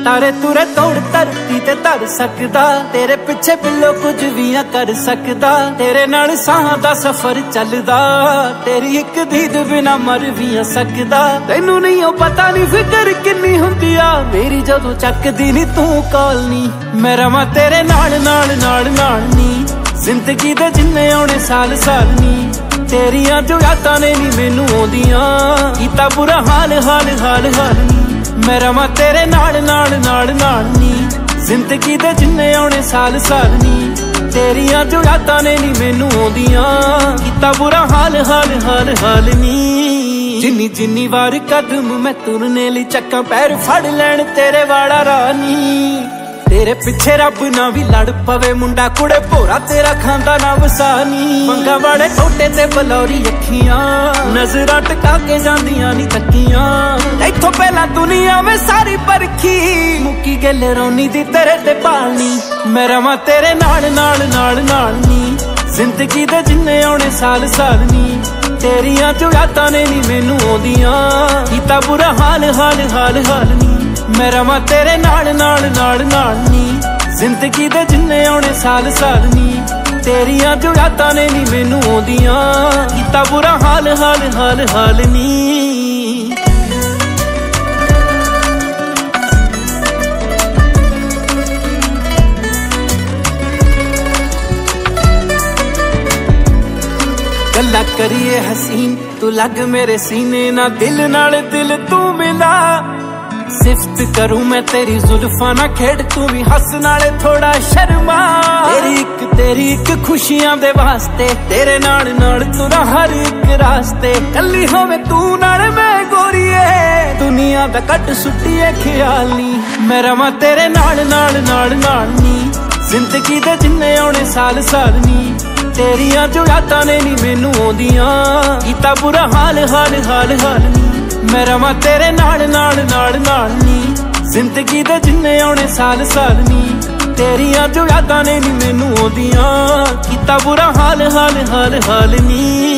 तारे तुरे तोड़ धरती ते धर सकदा, तेरे पिछे पिल्लो कुछ भी कर सकदा। तेरे नाल साह दा सफर चलदा, तेरी एक दीद बिना मर भी सकदा। तैनू नहीं ओ पता नहीं फिकर किन्नी हुंदी आ मेरी जदों चकदी नी तू कॉल नी। मैं रवां तेरे नाल नाल नाल नाल नी, जिंदगी दे जिन्ने आने साल साल नी। तेरियां जो यादां ने नी मैनू आउंदियां, कीता बुरा हाल हाल हाल हाल नी। मैं रवां तेरे नाल नाल नाल नाल नी, जिंदगी दे जिन्ने आने साल साल नी। तेरियां जो यादां ने नी मैनू आउंदियां, कीता बुरा हाल हाल हाल हाल नी। जिन्नी जिन्नी वार कदम मैं तुरने लई चक्कां पैर फड़ लैण तेरे वाला रानी। तेरे पिछे रब ना भी लड़ पवे मुंडा कुड़े भोरा तेरा खांदा ना वसानी। मंगा वाले टोटे ते बलौरी अखियां, नजरां टका के जांदियां नी तकियां। इथों पहला दुनिया में सारी परखी, मुक्की गल रोनी दी तेरे ते पालनी। मैं रवां तेरे नाल नाल नाल नाल नी, जिंदगी दे जिन्ने आने साल साल नी। तेरियां जो यादां ने नी मैनू आउंदियां, कीता बुरा हाल हाल हाल हाल नी। मैं रवां तेरे नाल नाल नाल नाल नी, जिंदगी दे जिन्ने आने साल साल नी। तेरियां जो यादां ने नी मैनू आउंदियां, कीता बुरा हाल हाल हाल हाल नी। गल्ला करिए हसीन तू लग मेरे सीने ना, दिल नाल दिल तू मिला। सिफत करूं मैं तेरी जुल्फां ना खेड़, तू भी हस नाले थोड़ा शर्मा। तेरी एक खुशियां दे वास्ते, तेरे नाल नाल तुरा हर एक रास्ते। कल्ली होवे तू नाल मैं गोरीए, दुनिया दा कट सुट्टिए ख्याल नी। मैं रवां तेरे नाल नाल नाल नाल नी, जिंदगी दे जिन्ने आने साल साल नी। तेरियां जो यादां ने नी मैनू आउंदियां, कीता बुरा हाल हाल हाल हाल नी। मैं रवां तेरे नाल नाल नाल नाल नी, जिंदगी दे जिन्ने आने साल साल नी। तेरियां जो यादां ने नी मैनू आउंदियां, कीता बुरा हाल हाल हाल हाल नी।